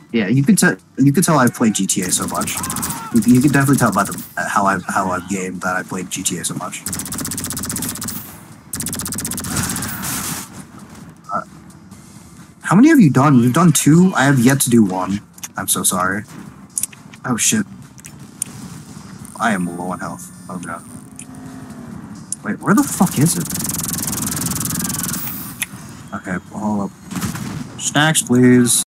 Yeah, you can tell. You can tell I've played GTA so much. You can definitely tell by the how I've gamed that I played GTA so much. How many have you done? You've done 2. I have yet to do 1. I'm so sorry. Oh shit. I am low on health. Oh god. Wait, where the fuck is it? Okay, hold up. Snacks, please.